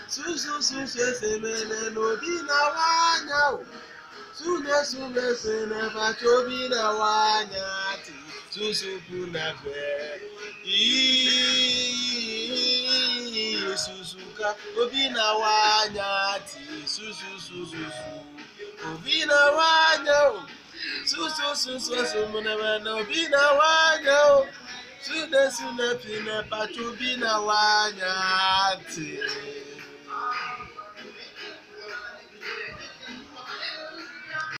Susu semene no bi na wanya. Sume sene pachobi na wanya ti. Susu kuna fe. Susuka obi na wanya ti. Susu. Obi na wanya. Susu mene no bi na wanya. Sune pine pachobi na wanya ti.